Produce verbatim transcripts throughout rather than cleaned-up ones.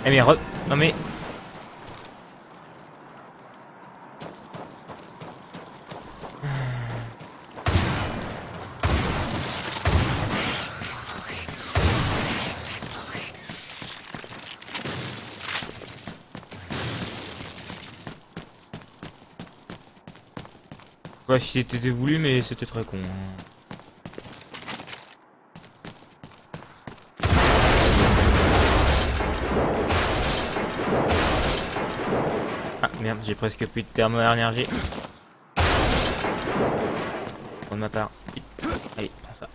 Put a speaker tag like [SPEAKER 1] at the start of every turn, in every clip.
[SPEAKER 1] Eh mais re... Non mais... Ouais, si c'était voulu, mais c'était très con. Ah merde, j'ai presque plus de thermo-énergie. Pour ma part. Allez, prends ça.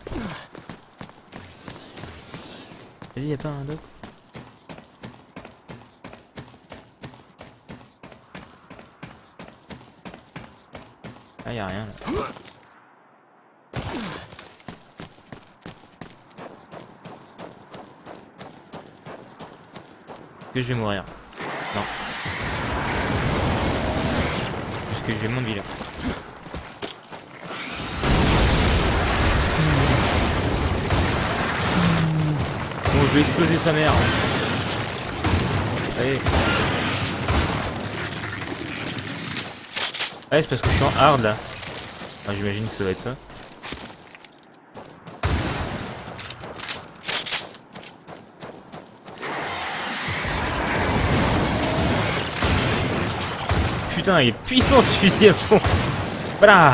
[SPEAKER 1] Vas-y, y'a pas un doc? Ah, y'a rien là. Que je vais mourir. Non. Parce que j'ai mon vie là. Bon, je vais exploser sa mère. Allez. Ouais, c'est parce que je suis en hard là. Enfin, j'imagine que ça va être ça. Putain, il est puissant ce fusil à fond. Voilà.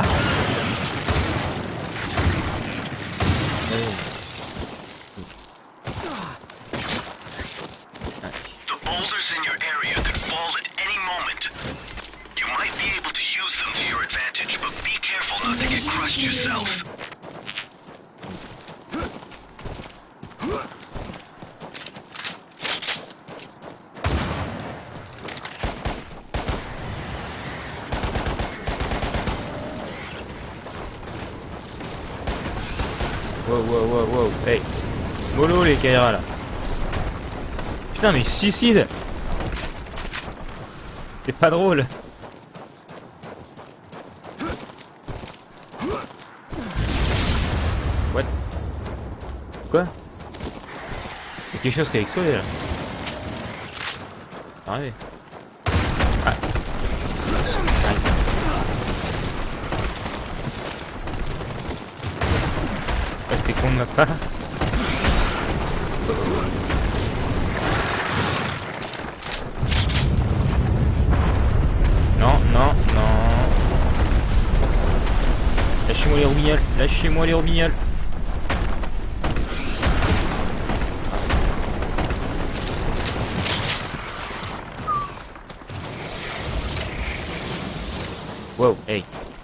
[SPEAKER 1] Wow, wow, wow, wow, hey. Mollo les Kaira là. Putain mais suicide. C'est pas drôle. What? Quoi? Y'a quelque chose qui a explosé là. Arrêtez. Ah. Ah, c'était con de ma part. Non, non, non. Lâchez-moi les roubignoles, lâchez-moi les roubignoles. Wow, hey.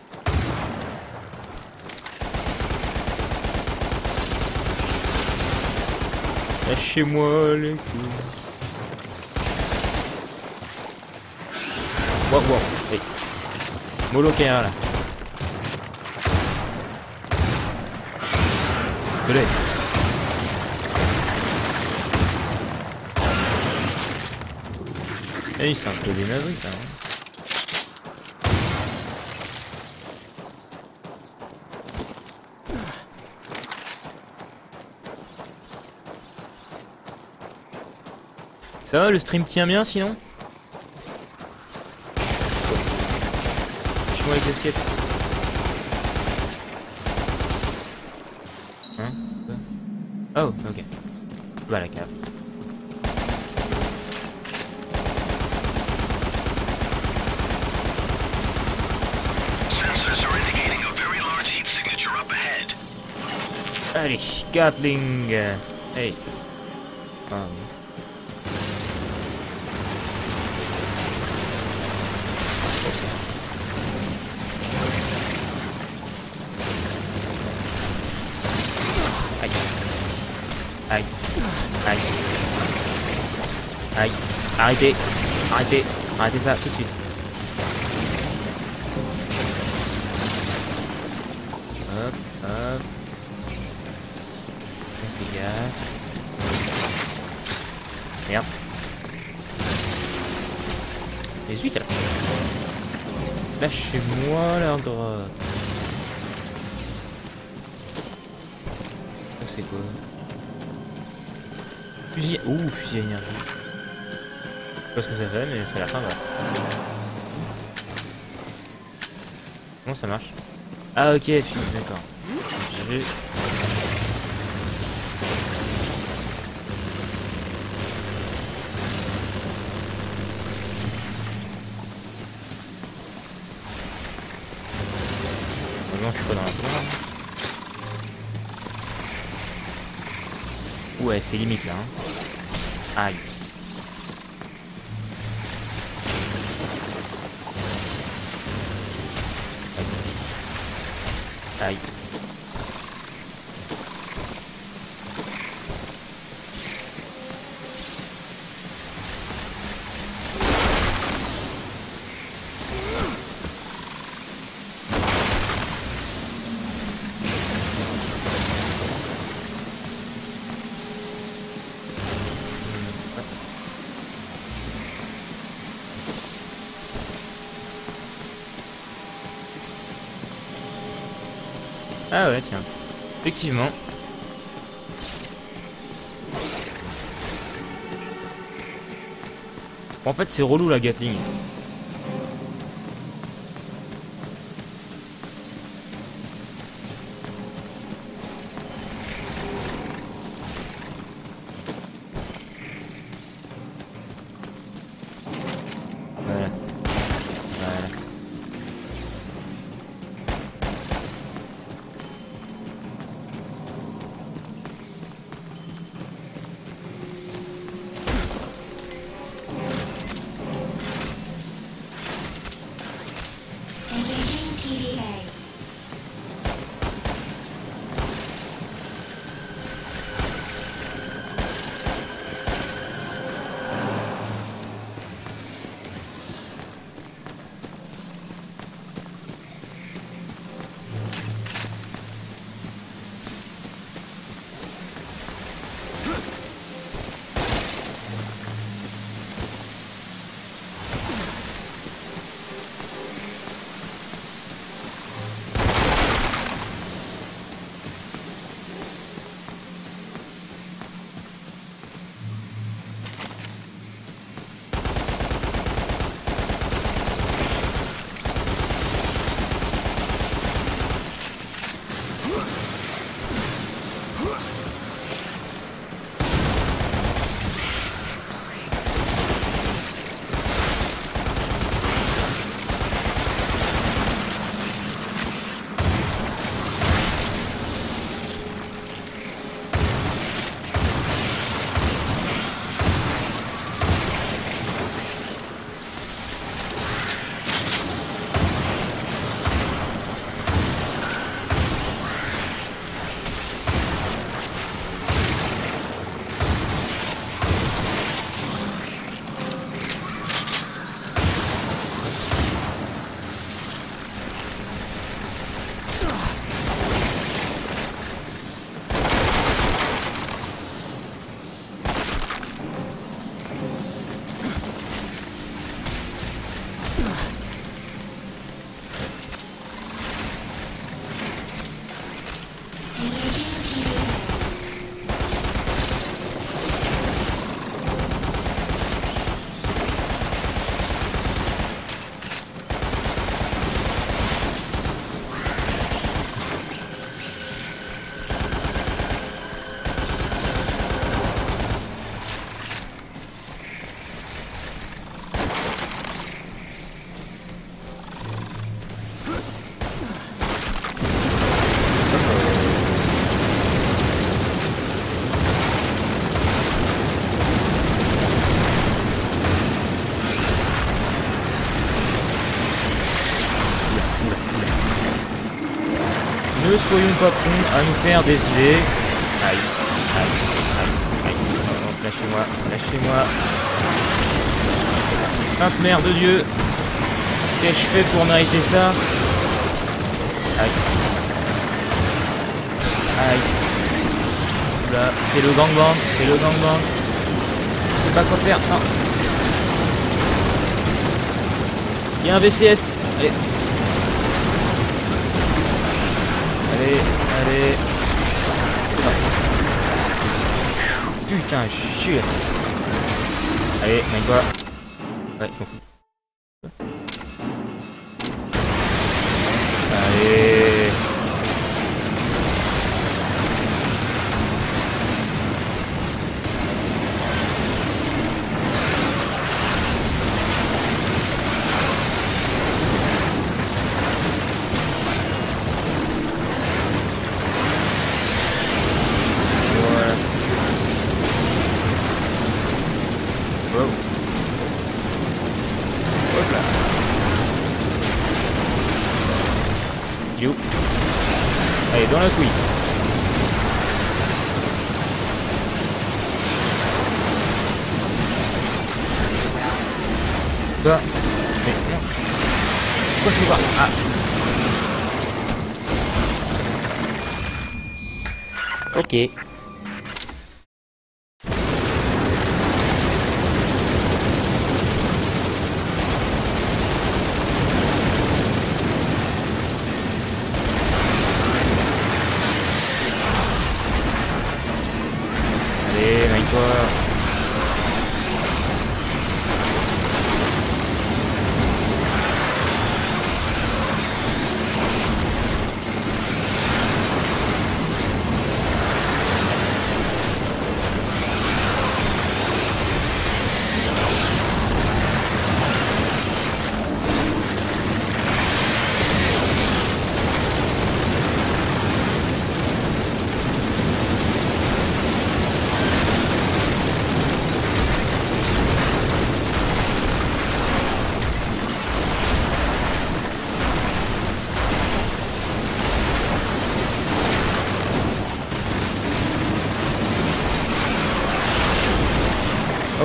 [SPEAKER 1] Lâchez-moi les coups. Wow, wow, hey. Mollo Kaira là. Désolé. Hey, c'est un peu des nazis ça. Hein. Ça va, le stream tient bien sinon? Je vois les casquettes. Hein? Oh, ok. Bah la cave. Allez, Gatling. Hey. Ah, oui. Aïe. Aïe. Aïe. Arrêtez. Arrêtez. Arrêtez ça tout de suite. Hop, hop. Fais gaffe. Merde. Les huit là. Lâchez-moi la grotte. Ça c'est quoi? Fusil... Ouh, fusil à énergie. sais pas ce que ça fait, mais ça a l'air sympa. Comment ça marche? Ah ok, d'accord. J'ai vu. Non, je suis pas dans la cour. Ouais, c'est limite là. Hein. Aïe. Aïe. Ah ouais, tiens. Effectivement. En fait, c'est relou la Gatling. Voilà. Voilà. Ne soyons pas cons à nous faire des idées. Aïe, aïe, aïe, aïe. Non, lâchez-moi, lâchez-moi. Sainte mère de Dieu. Qu'ai-je fait pour mériter ça? Aïe. Aïe. Là, c'est le gangbang, c'est le gangbang. Je sais pas quoi faire, non. Il y a un V C S. Allez. Allez, allez. Putain, chier. Allez, mec quoi. Ouais, je m'en fous. Allez. Allez, dans la couille. Quoi? Mais non. Pourquoi je peux pas? Ah. Ok. Allez, maille-toi. Oh.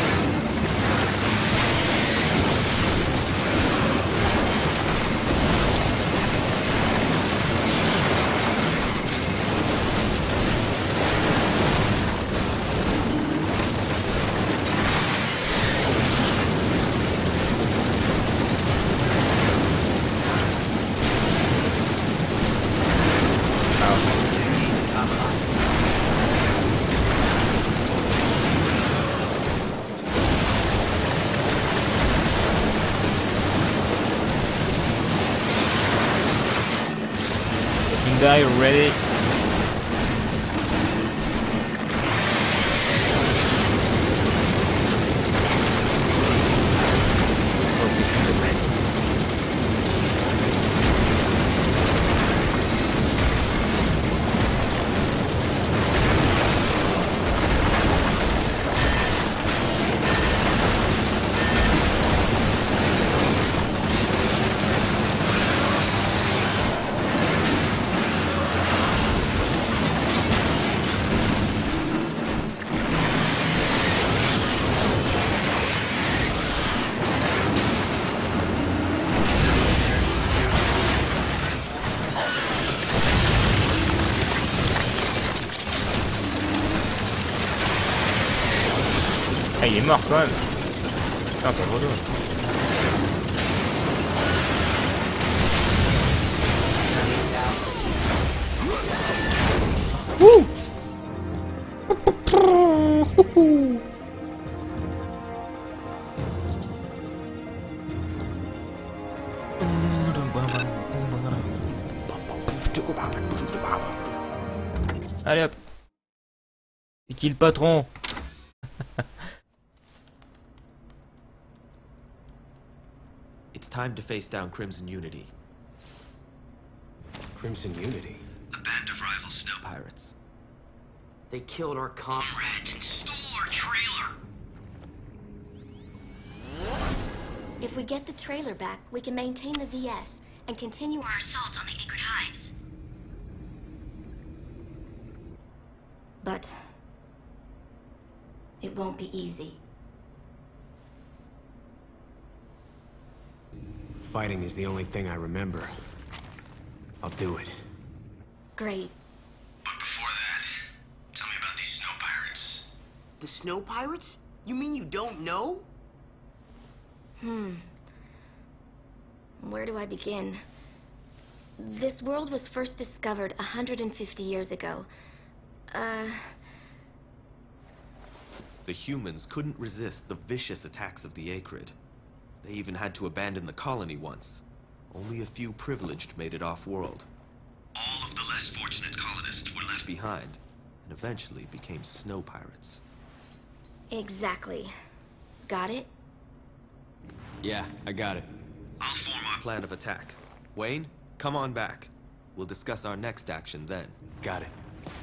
[SPEAKER 1] Die ready. Ah, il est mort quand même. Putain, pas le dos. Wouh. Allez hop. C'est qui le patron?
[SPEAKER 2] It's time to face down Crimson Unity.
[SPEAKER 3] Crimson Unity?
[SPEAKER 4] A band of rival snow
[SPEAKER 2] Pirates.
[SPEAKER 3] They killed our
[SPEAKER 4] comrades and stole our trailer.
[SPEAKER 5] If we get the trailer back, we can maintain the V S and continue
[SPEAKER 4] Our assault on the Anchored Hives.
[SPEAKER 5] But it won't be easy.
[SPEAKER 3] Fighting is the only thing I remember. I'll do it.
[SPEAKER 5] Great.
[SPEAKER 4] But before that, tell me about these snow pirates.
[SPEAKER 6] The snow pirates? You mean you don't know?
[SPEAKER 5] Hmm. Where do I begin? This world was first discovered one hundred fifty years ago. Uh...
[SPEAKER 2] The humans couldn't resist the vicious attacks of the Acrid. They even had to abandon the colony once. Only a few privileged made it off-world.
[SPEAKER 4] All of the less fortunate colonists were left
[SPEAKER 2] behind, and eventually became snow pirates.
[SPEAKER 5] Exactly. Got it?
[SPEAKER 3] Yeah, I got it.
[SPEAKER 4] I'll form our
[SPEAKER 2] Plan of attack. Wayne, come on back. We'll discuss our next action then.
[SPEAKER 3] Got it.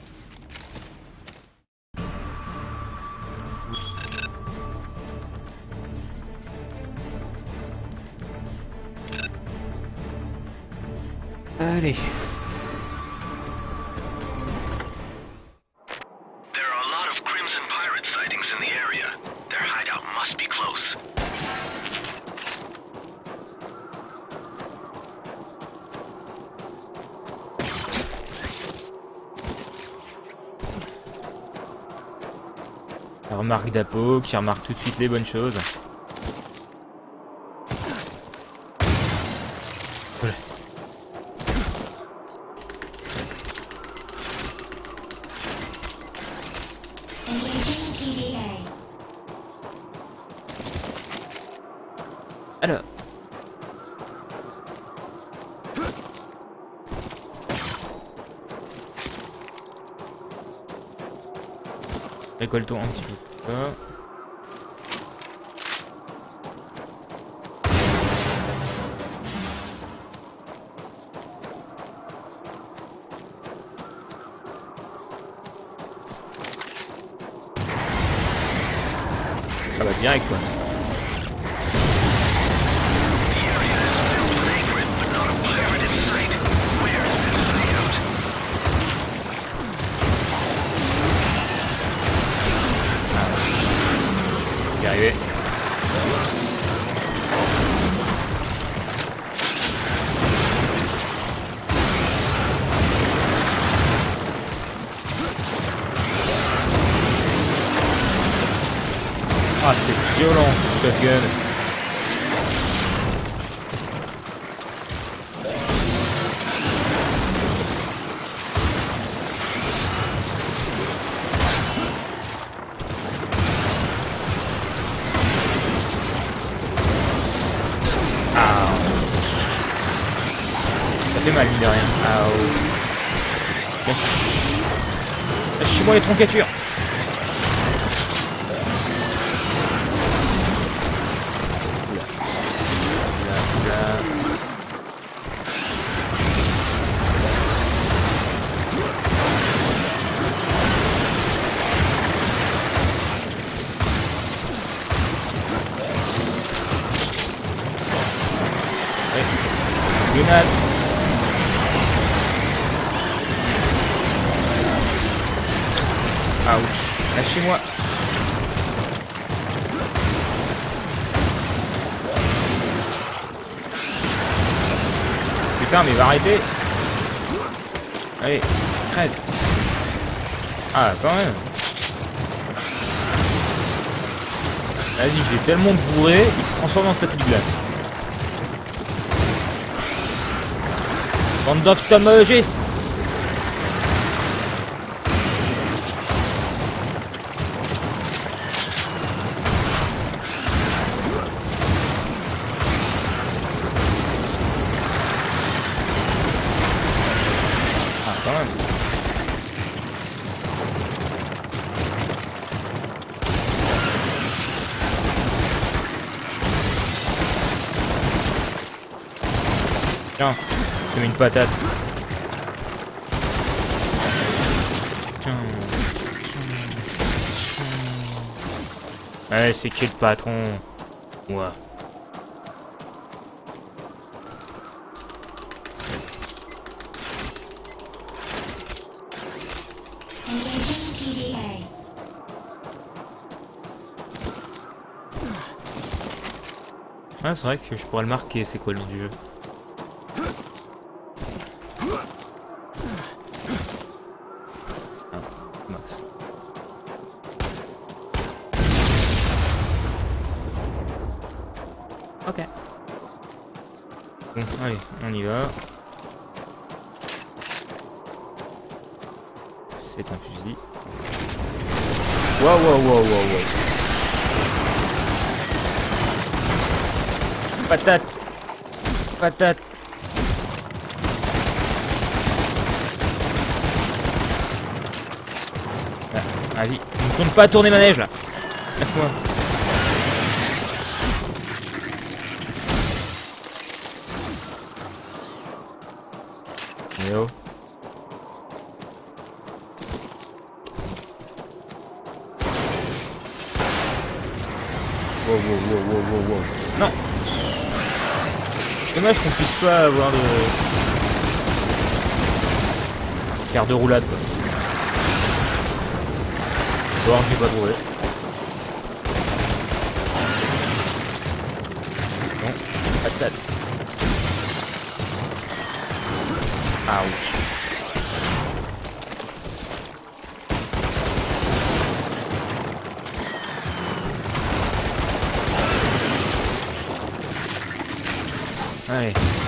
[SPEAKER 1] Allez.
[SPEAKER 4] There are a lot of Crimson pirate sightings in the area. Their hideout must be close.
[SPEAKER 1] La remarque d'Apo qui remarque tout de suite les bonnes choses. Voilà. Alors. Récoltons un petit peu de ça. Ah bah direct quoi. Y arriver. Ah c'est violent ce shotgun. Ça fait mal, mine de rien. Ah, oh. Lâchez-moi les troncatures. Là, là. Ouais. Grenade. Ouch. Lâchez-moi. Putain, mais va arrêter. Allez, crève. Ah, quand même. Vas-y, je l'ai tellement bourré, il se transforme en statue de glace. Bande d'ophtalmologistes. Ah, quand même. Tiens, je te mets une patate. Tiens. Ouais, c'est qui le patron? Ouais. Ah, c'est vrai que je pourrais le marquer, c'est quoi le nom du jeu? Ah, Max. Ok. Bon, allez, on y va. C'est un fusil. Wow, wow, wow, wow, wow. Patate. Patate. Ah, vas-y, ne me tourne pas à tourner manège là. Lâche-moi. Eh oh. Wow, wow, wow, wow, wow, wow. Non. Dommage qu'on puisse pas avoir de... faire de roulade quoi. Bon, je l'ai pas trouvé. Non, patate. Ouch. Allez.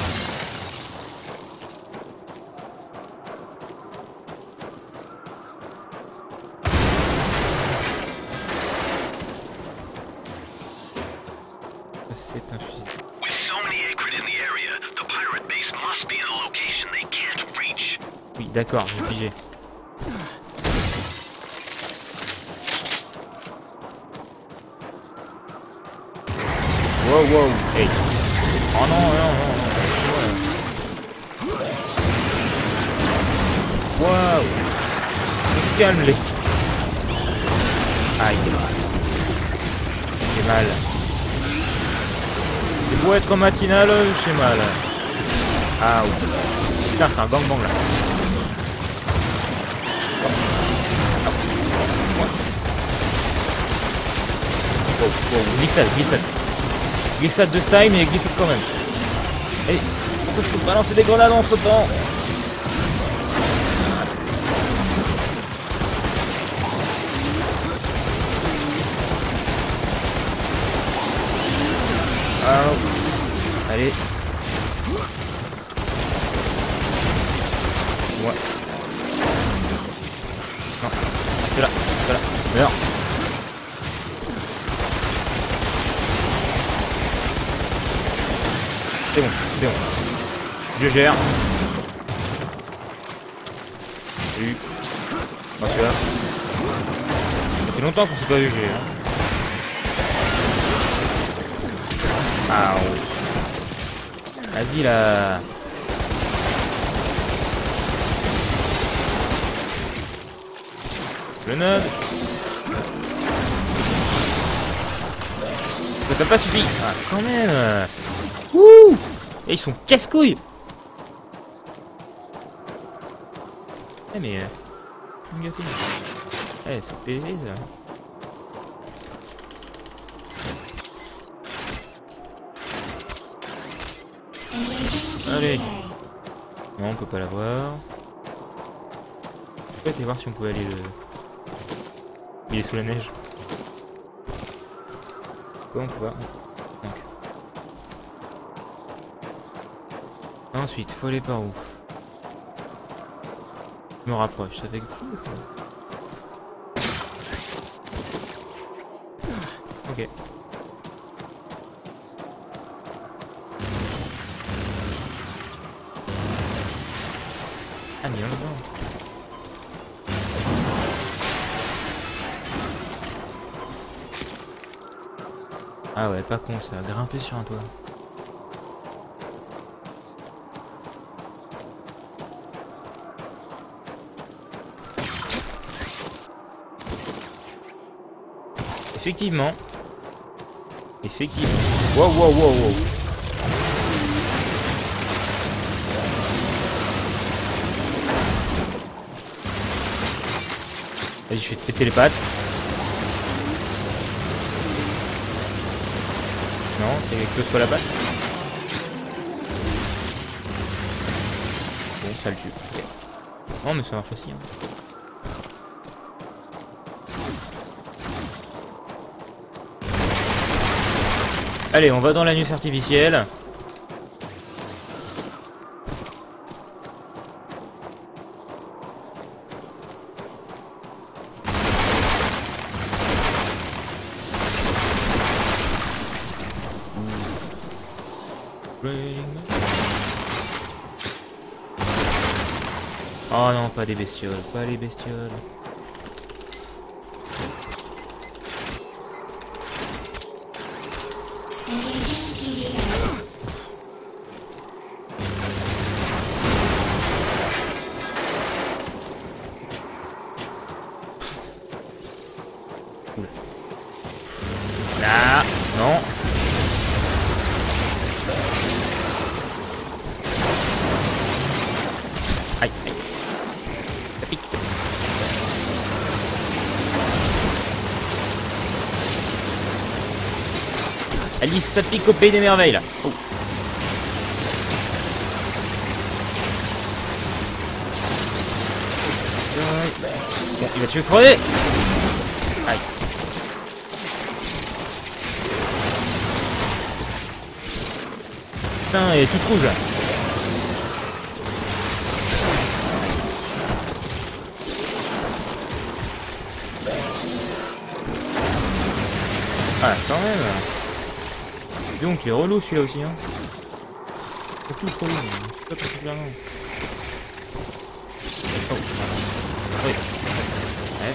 [SPEAKER 1] C'est un fusil.
[SPEAKER 4] With so many Akrid in the area, the pirate base must be in a location they can't reach.
[SPEAKER 1] Oui, d'accord, j'ai obligé. Wow, wow, hey. Oh non, non, non, non. Wow. Calme-les. Aïe. J'ai mal. C'est beau être matinal, j'ai mal. Ah oui. Putain, c'est un gangbang là. Oh, oh, glissade, glissade. Glissade de style, mais glissade quand même. Allez, pourquoi je peux balancer des grenades en sautant? Ah, allez. Ouais. Non, c'est là, c'est là. Meurs. C'est bon, c'est bon. Je gère. Salut. Bah, c'est là. Ça fait longtemps qu'on s'est pas vu, j'ai. Ah, oh. Vas-y là. Le neuf. Ça t'a pas suffi. Ah, quand même. Ouh. Et ils sont casse-couilles. Eh mais... Euh... Eh, c'est P V ça. Allez. Non, on peut pas l'avoir. Je peux aller voir si on pouvait aller le... Il est sous la neige. Quoi, on peut pas. Donc. Ensuite, faut aller par où? Je me rapproche, ça fait que... Ok. Ah, mais il y en a dedans. Ah ouais, pas con ça, grimper sur un toit. Effectivement. Effectivement. Wow, wow, wow, wow. Vas-y, je vais te péter les pattes. Non, t'as quelque chose sur la patte. Bon, ça le tue. Okay. Non, mais ça marche aussi. Hein. Allez, on va dans l'anus artificiel. Oh non, pas des bestioles, pas les bestioles. Là, non. Aïe, aïe. Ça pique, ça pique. Alice, ça pique au pays des merveilles là. Oh. Bon, il va tuer crever. Aïe. Putain, elle est toute rouge là. Ah, quand même. Donc, il est relou celui-là aussi. Hein. C'est tout trop long. C'est pas particulièrement. Oh. Oui. Ouais.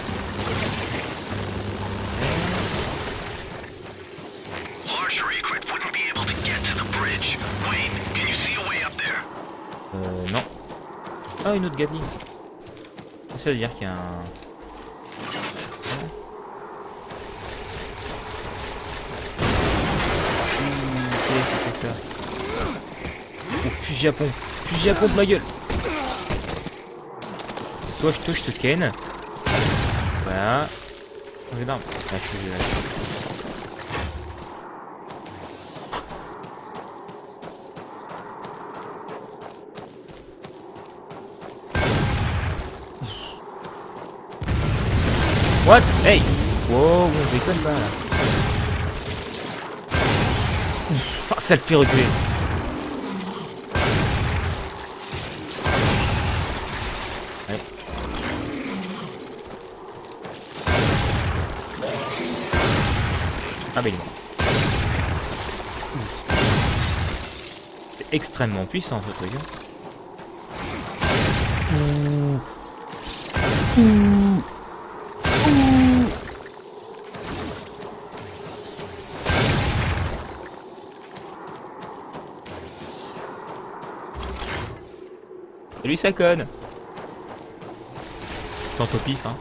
[SPEAKER 4] Larger Ekrid wouldn't be able to get to the bridge. Wayne, can you see a way up there?
[SPEAKER 1] Euh, non. Ah, une autre Gatling. Ça veut dire qu'il y a un... Qu'est-ce que c'est que ça? Oh, fusil à pompe. Fusil à pompe, ma gueule. Toi, je touche, je te ken. Voilà. Changer d'arme. Ah, je suis... What? Hey! Wow, on déconne pas là. Oh, ça le fait reculer. Ouais. Ah bah il est mort. C'est extrêmement puissant ce truc. Hein. Ouh. Ouh. Salut ça conne. Tente au pif hein.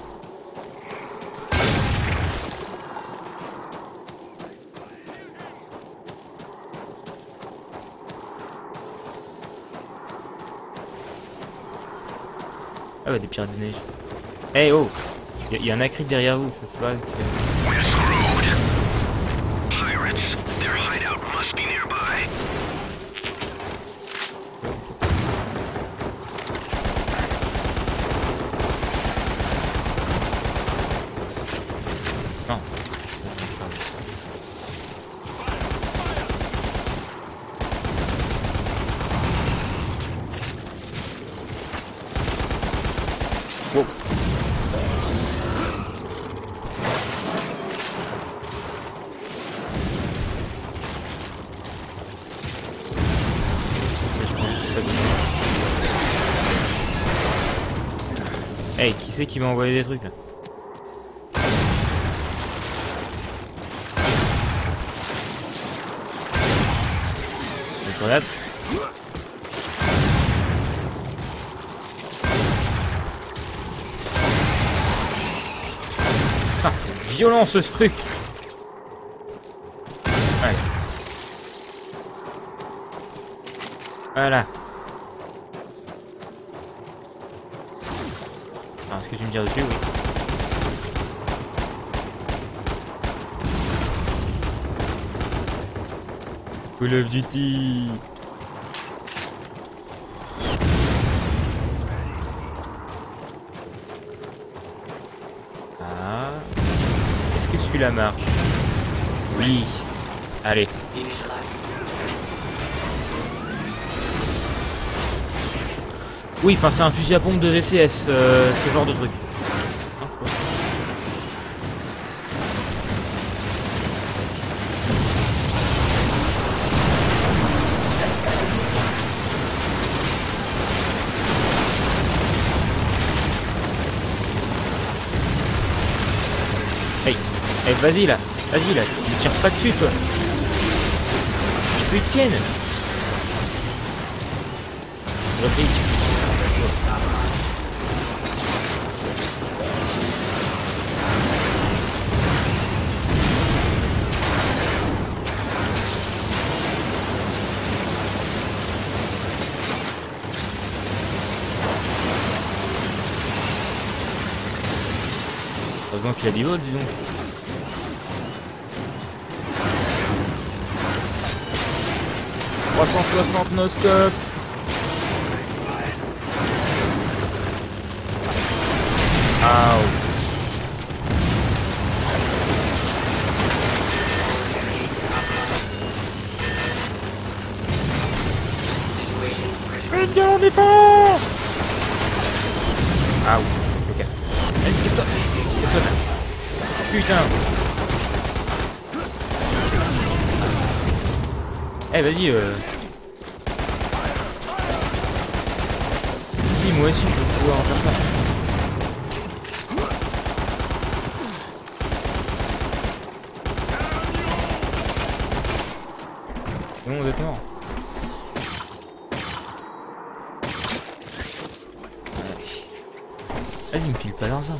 [SPEAKER 1] Ah bah des pirates de neige. Eh hey, oh, il y, y a un acrid derrière vous, ça se voit que...
[SPEAKER 4] We're screwed. Pirates, their hideout must be nearby.
[SPEAKER 1] Non. Wow. Hey, qui c'est qui m'a envoyé des trucs là? Je regarde. Ah, c'est violent ce truc. Ouais. Voilà. Alors, est-ce que tu me tires dessus? Oui. Call of Duty. Ah. Est-ce que celui-là marche? Oui. Allez. Oui, enfin c'est un fusil à pompe de V C S, euh, ce genre de truc. Eh vas-y là, vas-y là, tu me tires pas dessus toi. Je peux te ken. Heureusement qu'il a des votes, dis donc. trois cent soixante no scope. Ow. Faites bien en défense. Ah oui, je me casse. Allez, casse-toi. Casse-toi là. Putain. Eh vas-y euh... Si moi aussi je vais pouvoir en faire ça. C'est bon, vous êtes mort. Vas-y, me file pas l'argent.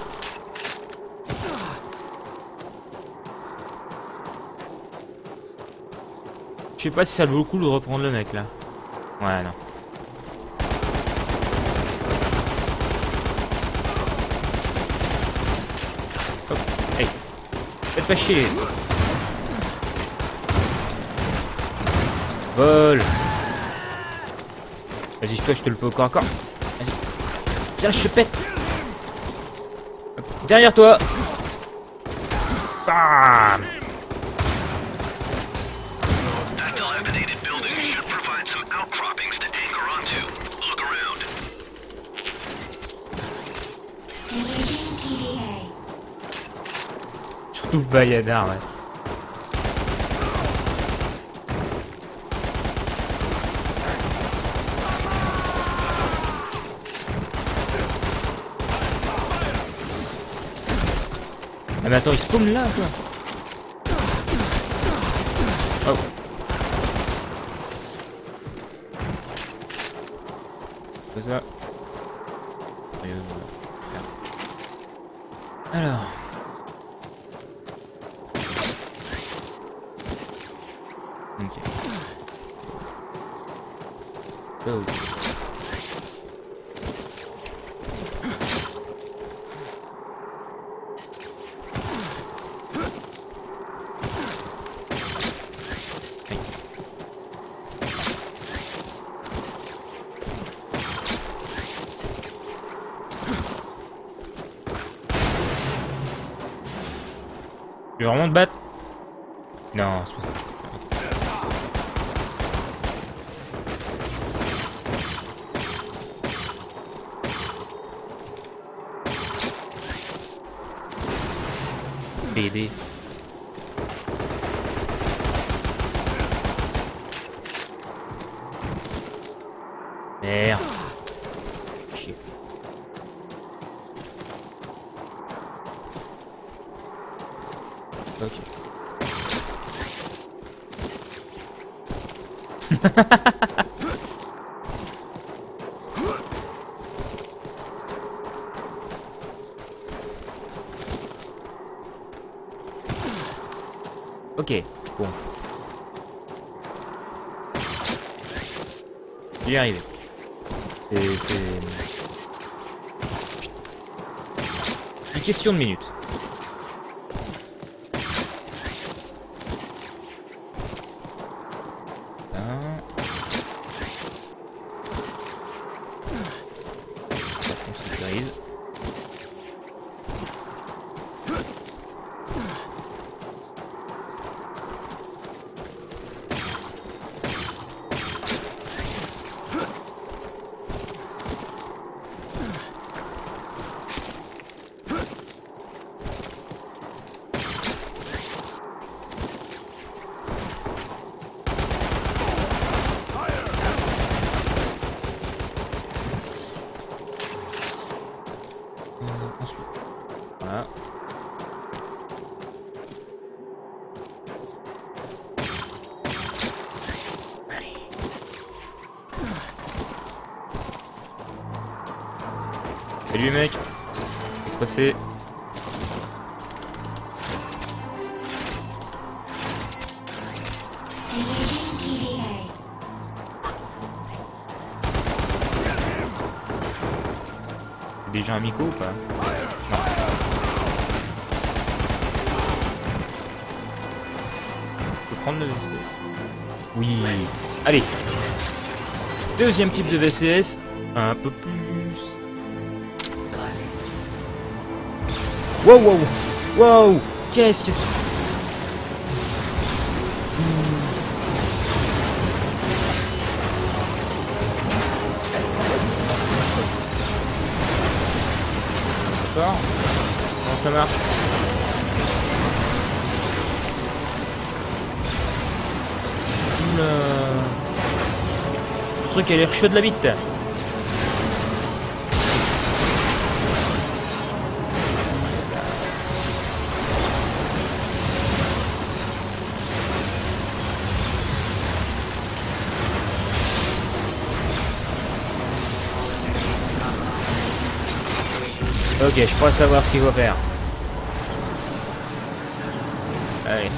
[SPEAKER 1] Je sais pas si ça vaut le coup de reprendre le mec là. Ouais, non. Hop, hey. Faites pas chier. Vol. Vas-y, toi, je te le fais au corps à corps. Vas-y. Viens, je te pète. Hop. Derrière toi. Bam. Surtout Bayadar, ouais. Ah mais attends, il spawn là quoi. Oh. C'est ça. Alors. Ok. Oh. Tu veux vraiment te battre? Non, c'est pas ça. B D. Merde. Chier. Ok. Ok, bon. J'y est arrivé. C'est... c'est... une question de minutes. On sécurise. Salut mec. Passer. Déjà un Miko ou pas? Non. Je peux prendre le V C S. Oui. Allez. Deuxième type de V C S. Un peu plus. Wow, wow, wow. Qu'est-ce que c'est? D'accord. Comment ça marche? Oula. Le truc a l'air chaud de la bite. Ok, je crois savoir ce qu'il faut faire. Allez.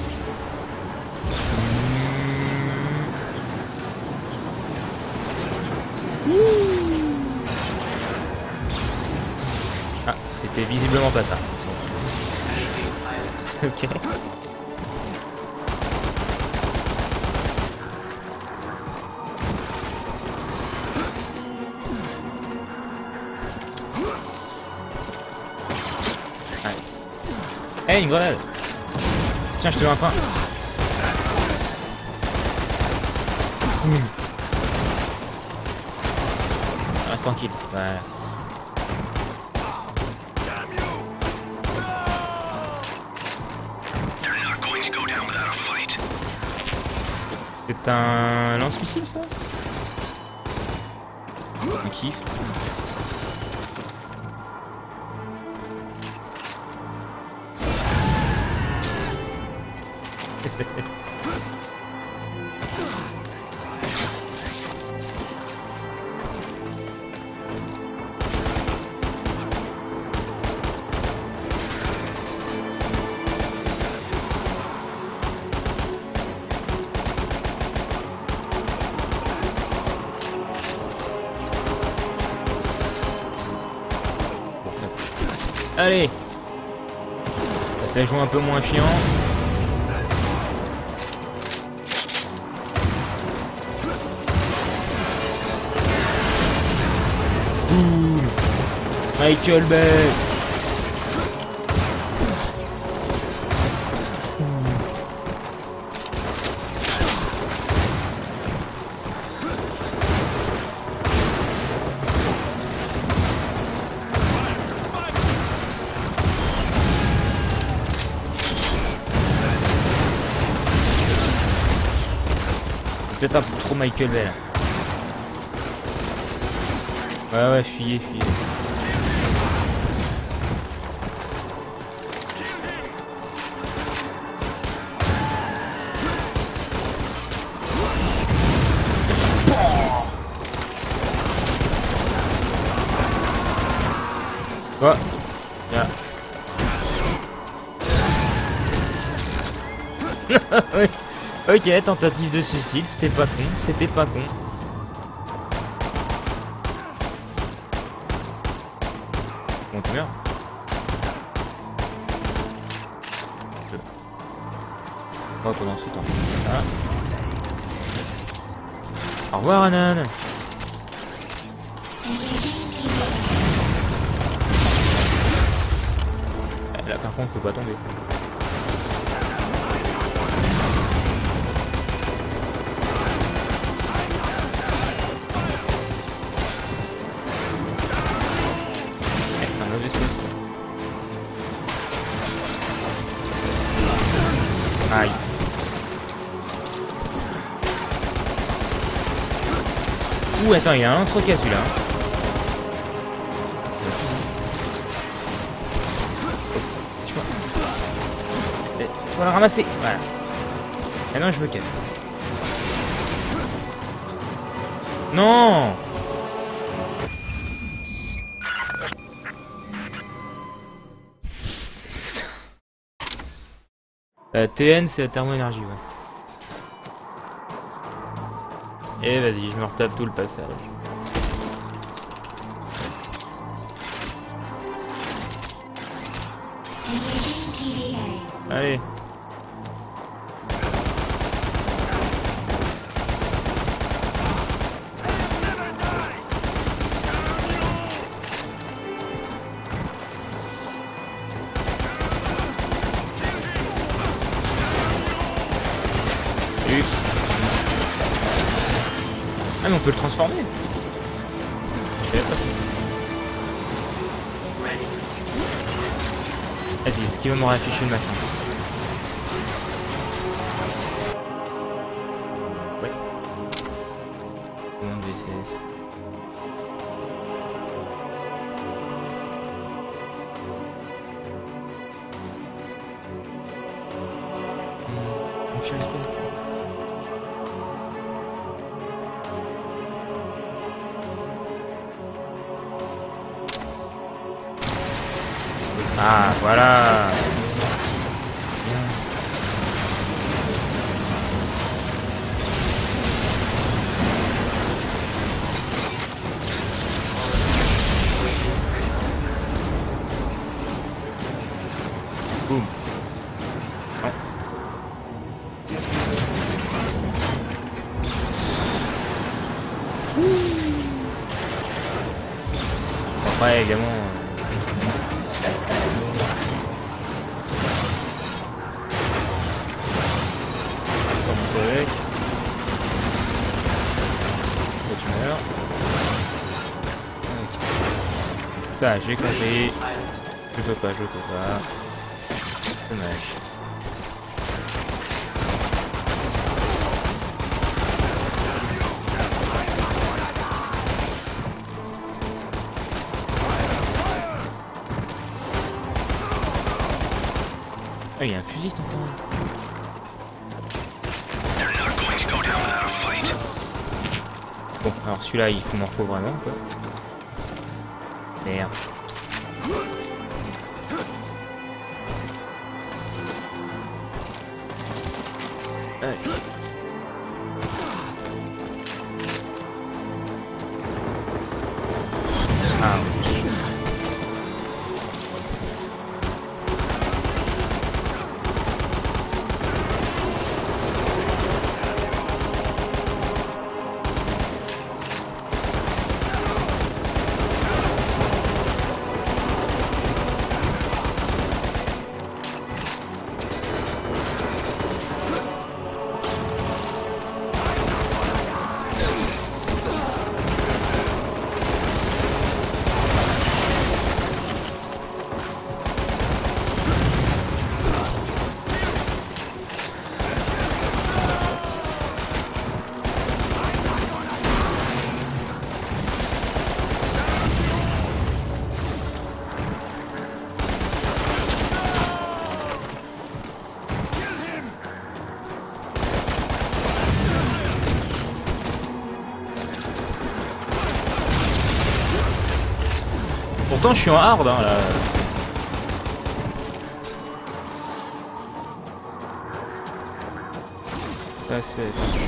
[SPEAKER 1] Ah, c'était visiblement pas ça. Ok. Hey, une grenade. Tiens, je te mets un pain. Mmh. Reste tranquille. Voilà. C'est un lance-missile, ça? Un kiff. Allez, ça joue un peu moins chiant. Ouh, Michael Bay. Peut-être un peu trop Michael Bay là. Ouais ouais, fuyez, fuyez. Quoi? Yeah. Ouais. Ok, tentative de suicide, c'était pas con, c'était pas con. Bon, tu meurs. Je... Moi, pendant ce temps. Ah. Au revoir, Anan. Là, par contre, je peux pas tomber. Aïe. Ouh, attends, il y a un lance-roquette celui-là. Il faut le ramasser. Voilà. Et non, je me casse. Non. La T N c'est la thermo-énergie, ouais. Et vas-y, je me retape tout le passage. Allez. Ah mais on peut le transformer. Je savais pas ça. Vas-y, est-ce qu'il va m'aura affiché le machin? Ouais. Commande V C S. Donc je reste pas. Ah, voilà. Boum. Ouais. Après, également... Avec. Ça, j'ai compris. Je peux pas, je peux pas. Dommage. Ah, il y a un fusiste encore. Bon, alors celui-là, il m'en faut vraiment, quoi. Merde. Allez. Ah oui. Pourtant je suis en hard hein, là. Ça c'est...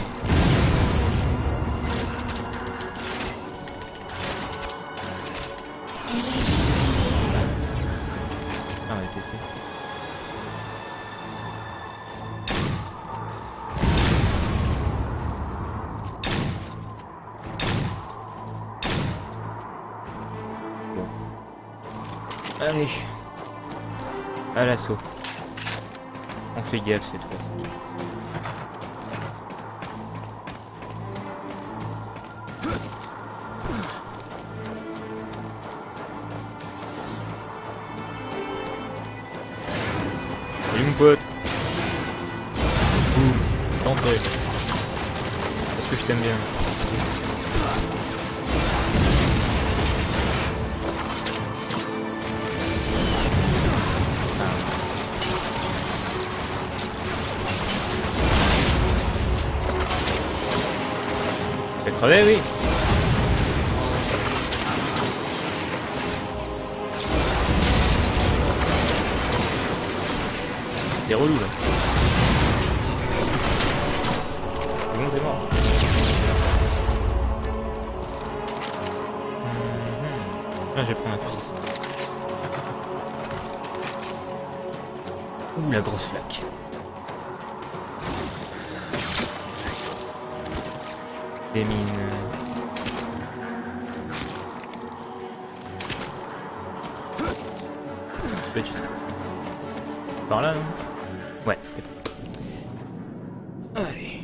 [SPEAKER 1] Ah on va tester. Allez, à l'assaut. On fait gaffe cette fois-ci. Salut mon pote. Boum, t'entrée. Parce que je t'aime bien. Crevé, oui. C'est relou là. Là, je vais prendre un fusil. Ouh, la grosse flaque. Des mines. Petite. Par là, non? Ouais, c'était pas. Allez.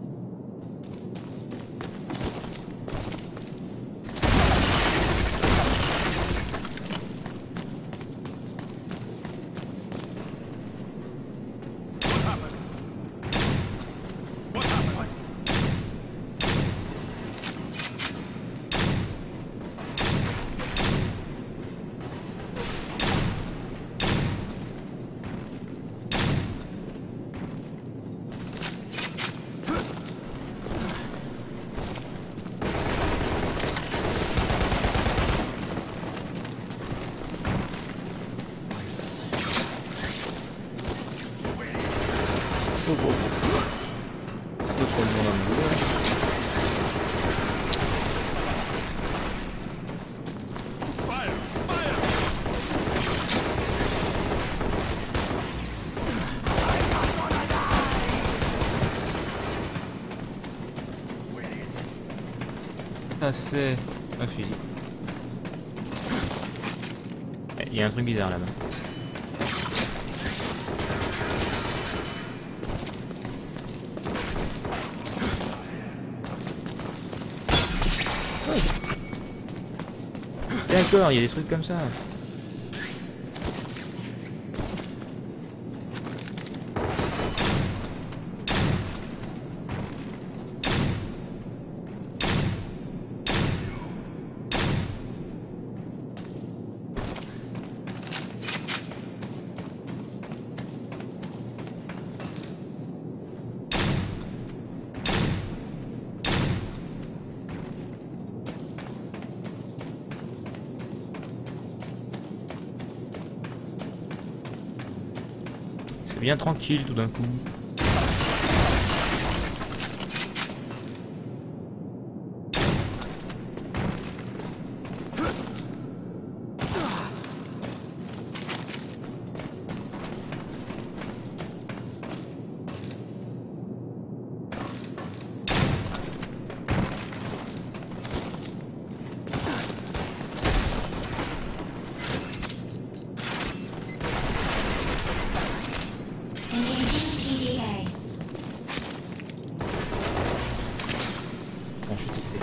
[SPEAKER 1] Trop gros. Un peu trop de monde en bout. Ça c'est un fusil. Il y a un truc bizarre là-bas. D'accord, il y a des trucs comme ça. C'est bien tranquille tout d'un coup. Bon, je suis testé.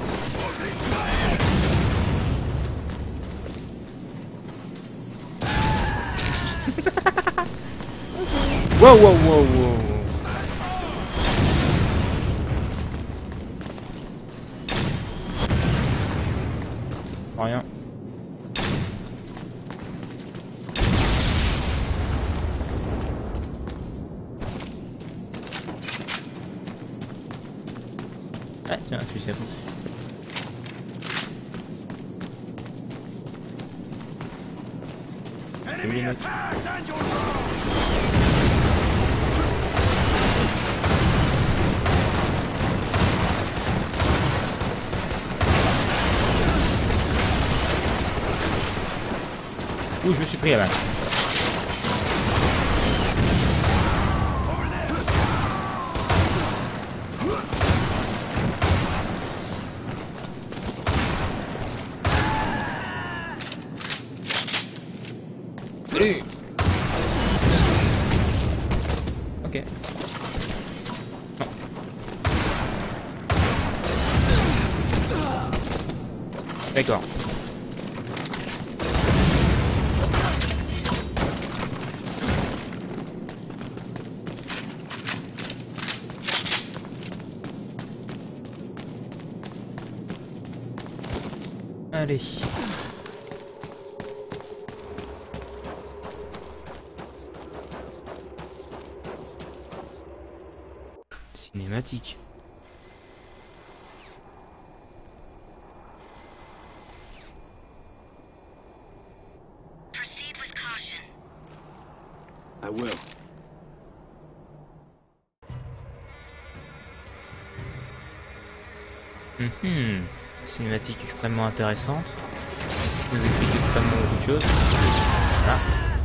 [SPEAKER 1] Wow, wow, wow, wow. Rien. Ah tiens, tu sais pas. C'est où les mecs ? Ouh, je me suis pris là-bas. Salut. Ok. Non. D'accord. Allez. Cinématique.
[SPEAKER 5] Proceed with caution.
[SPEAKER 3] I will.
[SPEAKER 1] Mhm. Cinématique extrêmement intéressante. qui nous explique extrêmement beaucoup de choses. Voilà.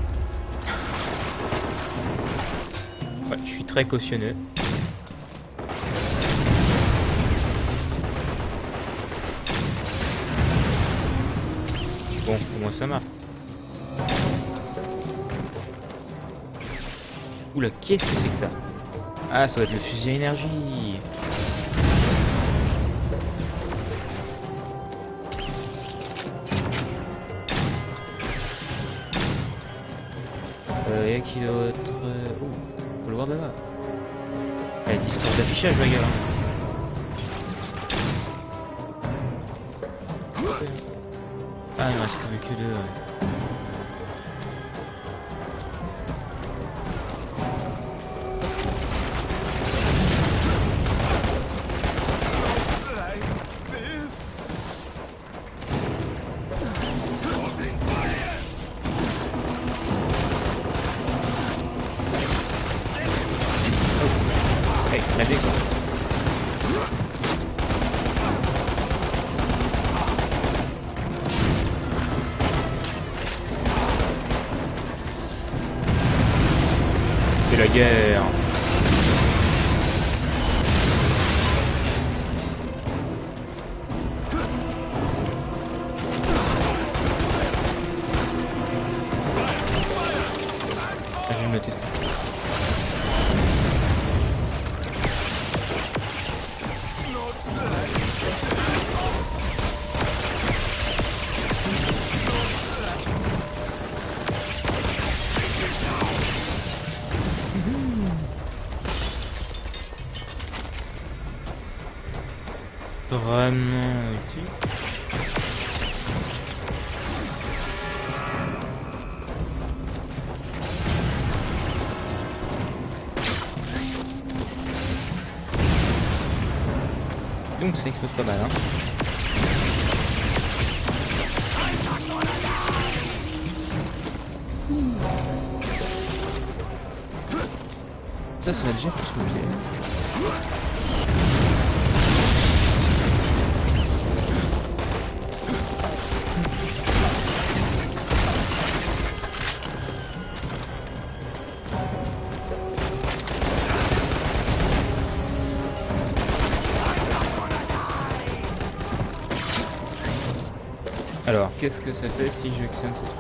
[SPEAKER 1] Ouais, je suis très cautionneux. Bon, au moins ça marche. Oula, qu'est-ce que c'est que ça? Ah, ça va être le fusil à énergie. Euh, y'a qui d'autre? Oh, on peut le voir de là. La distance d'affichage, la gueule. Ah, il ne reste plus que deux, ouais. Hey, regardez quoi. C'est la guerre. Ah, je vais me le tester. Vraiment utile. Donc ça explose pas mal, hein. Ça, ça va déjà plus me plaire. Alors, qu'est-ce que ça fait si je actionne ces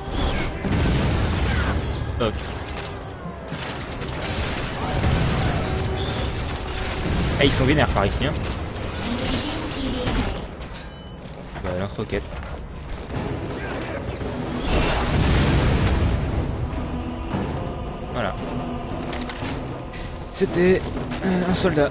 [SPEAKER 1] trucs? Ok. Ah, ils sont vénères par ici, hein. Bah, lance-roquette. Voilà. C'était euh, un soldat.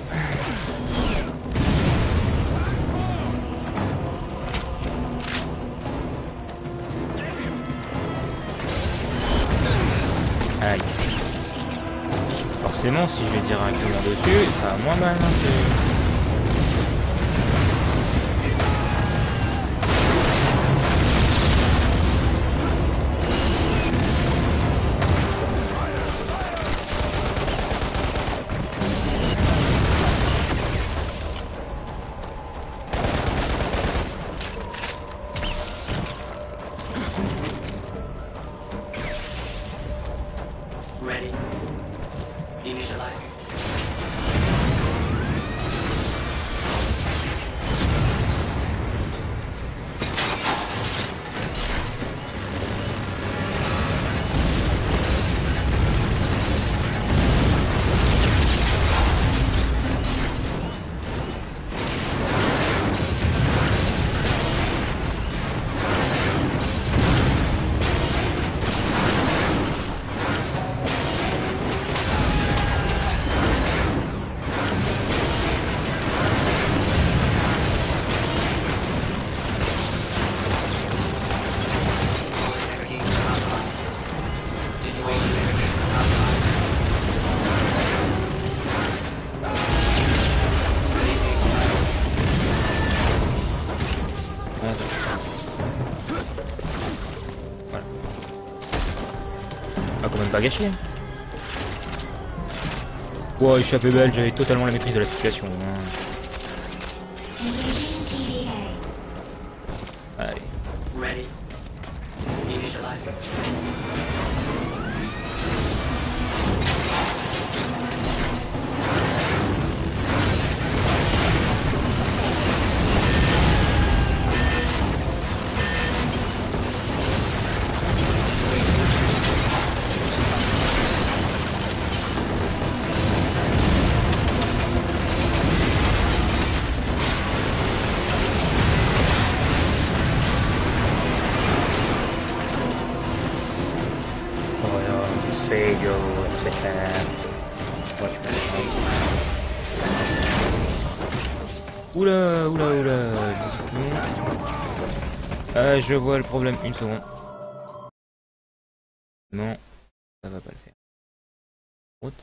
[SPEAKER 1] Aïe. Forcément, si je vais directement dessus, ça va moins mal. Hein, que...
[SPEAKER 6] Ready. Initializing.
[SPEAKER 1] Voilà. Ah, comment ne pas gâcher. Wow, échappé belle, j'avais totalement la maîtrise de la situation. Hein. Allez.
[SPEAKER 6] Ready. Initializing.
[SPEAKER 1] Oula, oula, oula. Ah, je vois le problème. Une seconde. Non, ça va pas le faire. Route.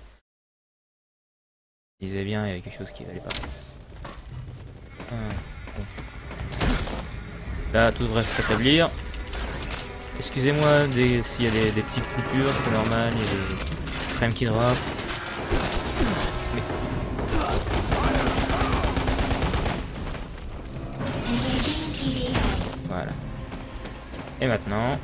[SPEAKER 1] Je disais bien, il y avait quelque chose qui allait pas. Ah, bon. Là, tout devrait se rétablir. Excusez-moi des... s'il y a des, des petites coupures, c'est normal, il y a des frames qui drop. Mais... Voilà. Et maintenant...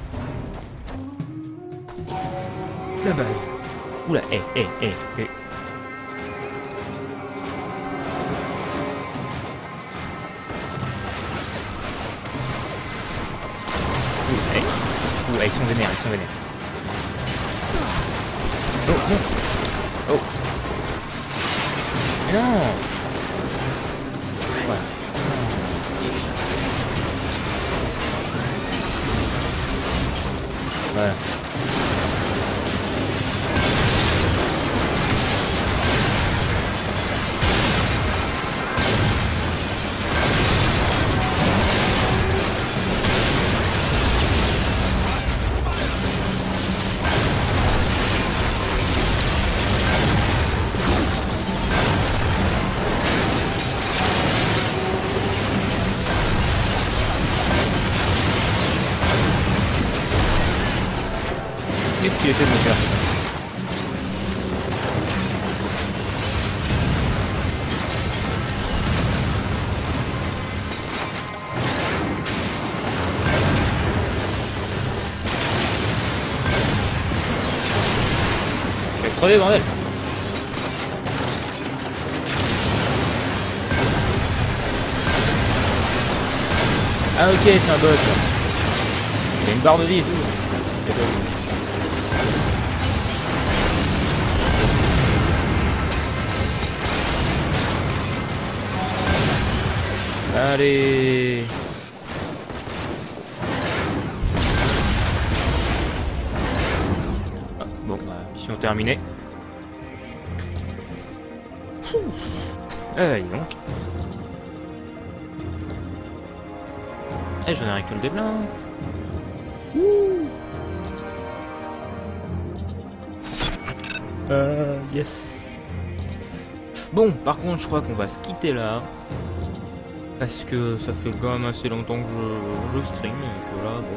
[SPEAKER 1] la base. Oula, hé, hé, hé, hé. Ouh, ils sont vénères, ils sont vénères. Oh, non. Oh. Mais non. Voilà. Voilà. Qu'est-ce qu'il essaie de me faire? Je vais crever, bordel! Ah ok, c'est un boss. Il y a une barre de vie et tout. Allez. Ah, bon, bah, mission terminée. Eh, dis donc. Eh, j'en ai rien que le déblin. Euh, yes. Bon, par contre, je crois qu'on va se quitter là. Parce que ça fait quand même assez longtemps que je, je stream et que là, bon,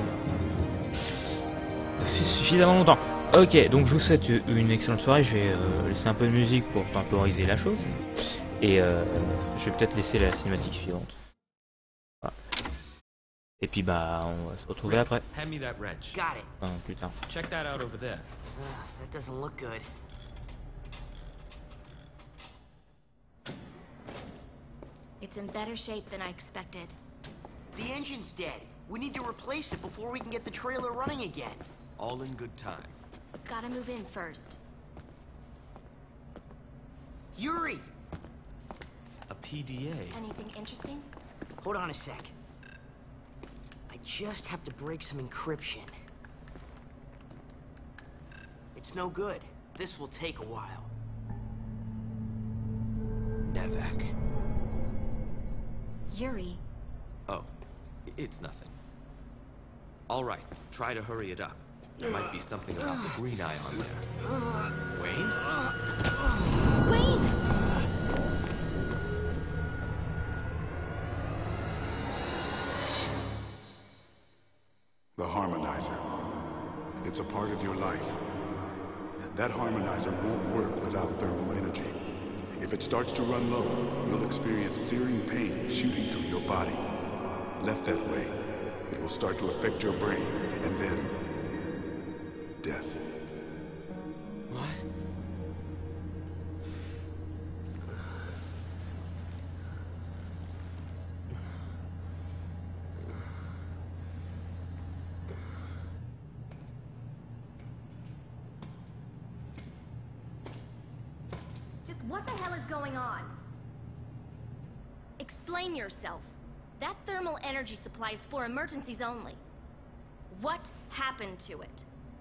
[SPEAKER 1] ça fait suffisamment longtemps. Ok, donc je vous souhaite une excellente soirée. Je vais euh, laisser un peu de musique pour temporiser la chose. Et euh, je vais peut-être laisser la cinématique suivante. Voilà. Et puis bah, on va se retrouver après.
[SPEAKER 2] Hand me that wrench.
[SPEAKER 6] Got it.
[SPEAKER 1] Enfin, plus tard.
[SPEAKER 2] Check that out over there.
[SPEAKER 6] Uh, that doesn't look good.
[SPEAKER 5] It's in better shape than I expected.
[SPEAKER 6] The engine's dead. We need to replace it before we can get the trailer running again.
[SPEAKER 2] All in good time.
[SPEAKER 5] Gotta move in first.
[SPEAKER 6] Yuri!
[SPEAKER 2] A P D A.
[SPEAKER 5] Anything interesting?
[SPEAKER 6] Hold on a sec. I just have to break some encryption. It's no good. This will take a while.
[SPEAKER 2] Nevek.
[SPEAKER 5] Yuri.
[SPEAKER 2] Oh, it's nothing. All right, try to hurry it up. There might be something about the green eye on there. Wayne?
[SPEAKER 5] Wayne!
[SPEAKER 7] The Harmonizer. It's a part of your life. That Harmonizer won't work without thermal energy. If it starts to run low, you'll experience searing pain shooting through your body. Left that way, It will start to affect your brain, and then... death.
[SPEAKER 3] What?
[SPEAKER 8] Just what the hell is going on?
[SPEAKER 5] Explain yourself. That thermal energy supply is for emergencies only. What happened to it?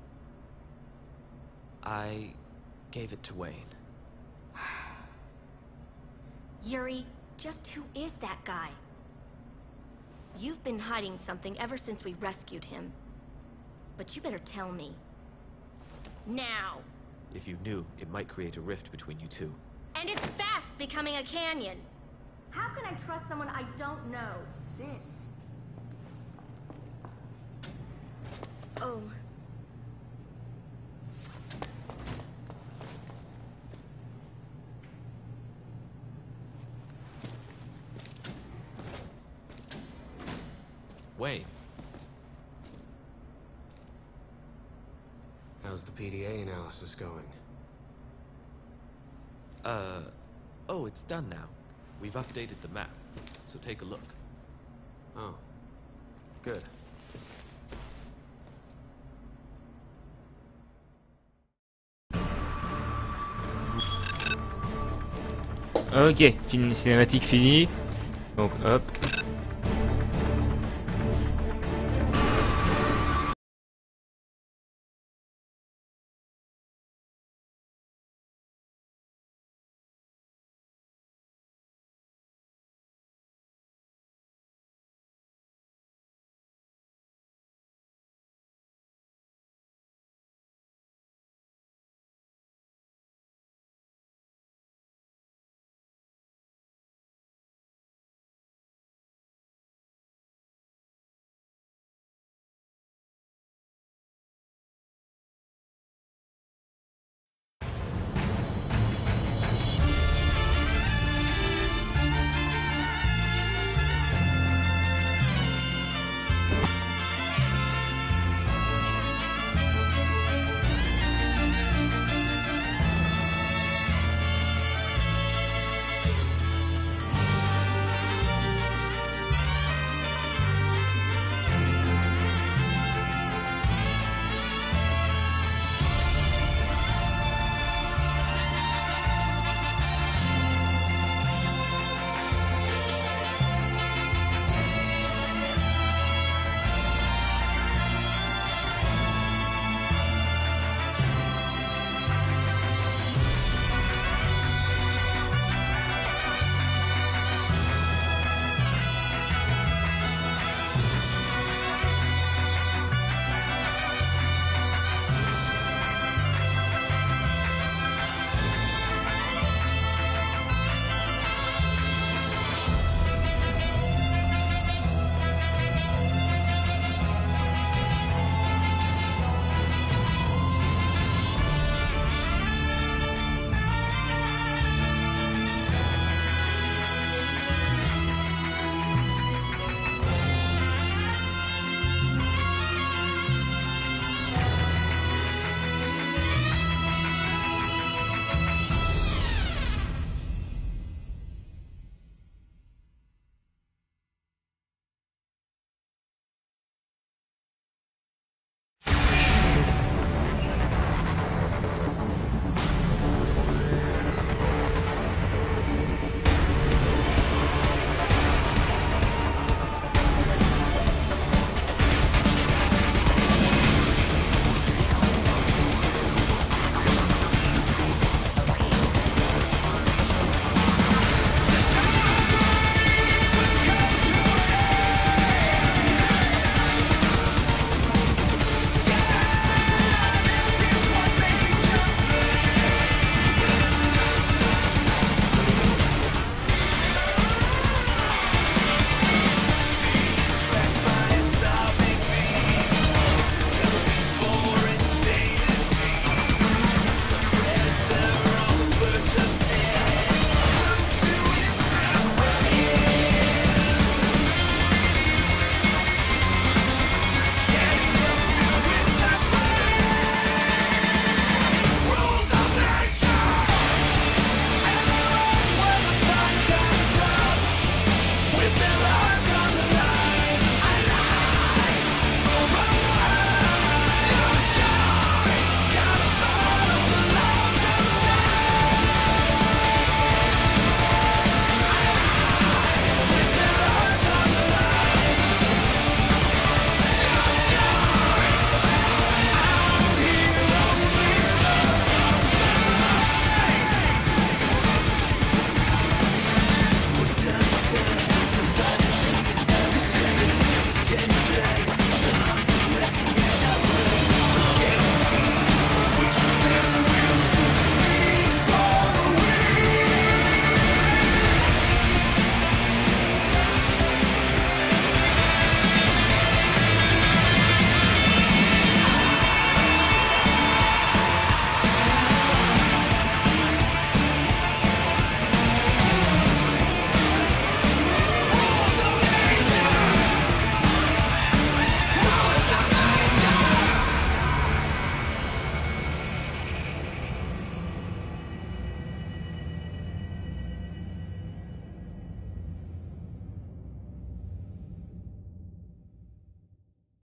[SPEAKER 2] I gave it to Wayne.
[SPEAKER 5] Yuri, just who is that guy? You've been hiding something ever since we rescued him. But you better tell me. Now!
[SPEAKER 2] If you knew, it might create a rift between you two.
[SPEAKER 5] And it's fast becoming a canyon!
[SPEAKER 8] How can I trust someone I don't know? This.
[SPEAKER 5] Oh.
[SPEAKER 2] Wayne.
[SPEAKER 3] How's the P D A analysis going?
[SPEAKER 2] Uh... Oh, it's done now. We've updated the map, so take a look.
[SPEAKER 3] Oh. Good.
[SPEAKER 1] Ok, fin cinématique finie. Donc hop.